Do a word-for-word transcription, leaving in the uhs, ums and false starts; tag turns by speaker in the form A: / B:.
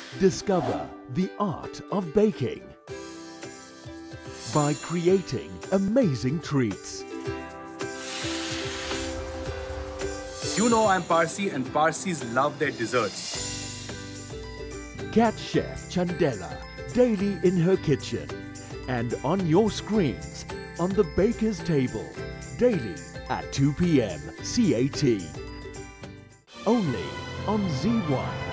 A: Discover the art of baking by creating amazing treats.
B: You know I'm Parsi and Parsis love their desserts.
A: Catch Chef Chandela daily in her kitchen and on your screens on the Baker's Table daily at two p m C A T. Only on Zee One.